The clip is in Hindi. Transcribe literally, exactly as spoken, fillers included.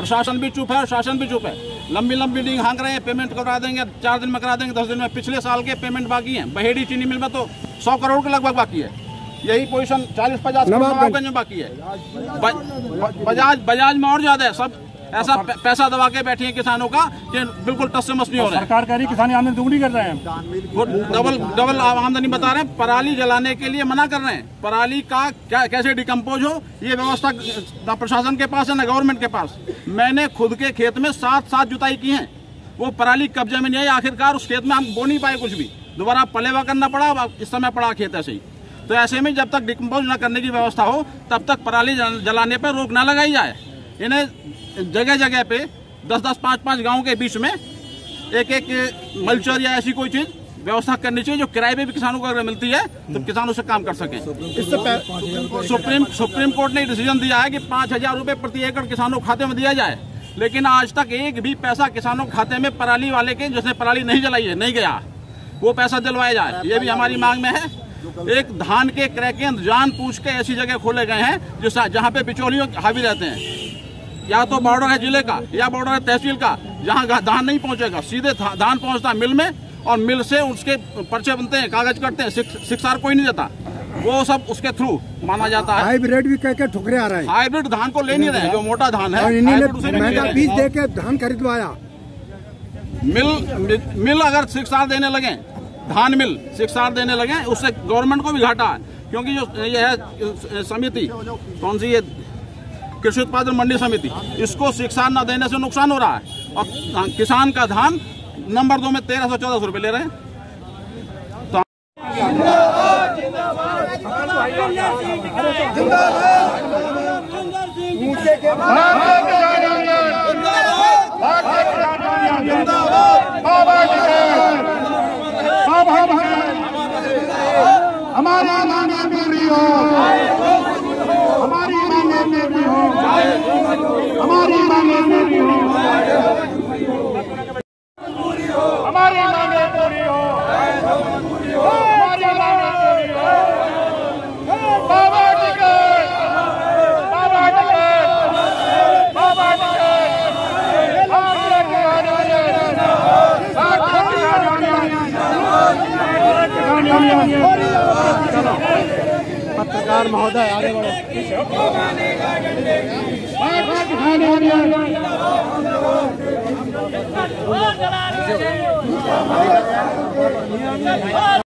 प्रशासन भी चुप है और शासन भी चुप है। लंबी लंबी डींग हाँक रहे हैं, पेमेंट करा देंगे, चार दिन में करा देंगे, दस दिन में। पिछले साल के पेमेंट बाकी हैं। बहेड़ी चीनी मिल में तो सौ करोड़ के लगभग बाकी है। यही पोजीशन चालीस पचास नवाबगंज में बाकी है। बजाज बजाज में और ज्यादा है। सब ऐसा पैसा दबा के बैठे हैं किसानों का कि बिल्कुल टस से मस नहीं हो रहा है। सरकार कह रही किसानी आमदनी दुगनी कर रहे हैं, वो डबल डबल आमदनी बता रहे हैं। पराली जलाने के लिए मना कर रहे हैं। पराली का क्या कैसे डिकम्पोज हो, ये व्यवस्था ना प्रशासन के पास है ना गवर्नमेंट के पास। मैंने खुद के खेत में सात सात जुताई की है, वो पराली कब्जे में नहीं आई। आखिरकार उस खेत में हम बो नहीं पाए कुछ भी, दोबारा पलेवा करना पड़ा। इस समय पड़ा खेत ऐसे ही। तो ऐसे में जब तक डिकम्पोज न करने की व्यवस्था हो तब तक पराली जलाने पर रोक न लगाई जाए। इन्हें जगह जगह पे दस दस पाँच पाँच गाँव के बीच में एक एक मल्चर या ऐसी कोई चीज व्यवस्था करनी चाहिए जो किराए पे भी किसानों को अगर मिलती है तो किसान उससे काम कर सकें। इससे सुप्रीम सुप्रीम कोर्ट ने डिसीजन दिया है कि पाँच हजार रुपये प्रति एकड़ किसानों के खाते में दिया जाए, लेकिन आज तक एक भी पैसा किसानों के खाते में पराली वाले के जिसने पराली नहीं जलाई है नहीं गया, वो पैसा दिलवाया जाए। ये भी हमारी मांग में है। एक धान के क्रय केंद्र जान पूछ के ऐसी जगह खोले गए हैं जो जहाँ पे बिचौलियों हावी रहते हैं। या तो बॉर्डर है जिले का या बॉर्डर है तहसील का, जहाँ धान नहीं पहुंचेगा, सीधे धान पहुंचता मिल में और मिल से उसके पर्चे बनते हैं, कागज कटते हैं, शिक्षार कोई नहीं देता, वो सब उसके थ्रू माना जाता है। हाइब्रिड भी कह के ठुकरे आ रहे हैं। हाइब्रिड धान को ले नहीं रहे हैं, जो मोटा धान है महंगा बीज दे के धान खरीदवाया। मिल मिल अगर शिक्षार देने लगे, धान मिल शिक्षार देने लगे, उससे गवर्नमेंट को भी घाटा है। क्योंकि जो ये है समिति कौन सी, ये कृषि उत्पादन मंडी समिति, इसको शिक्षार न देने से नुकसान हो रहा है और किसान का धान नंबर दो में तेरह सौ चौदह सौ रुपये ले रहे हैं। तो हमारी मांगे पूरी हो, हमारी मांगे पूरी हो, हमारी मांगे पूरी हो, हमारी मांगे पूरी हो, हमारी मांगे पूरी हो। बाबा टिकट, बाबा टिकट, बाबा टिकट, हम लेके आने पत्रकार महोदय आगे बढ़ो।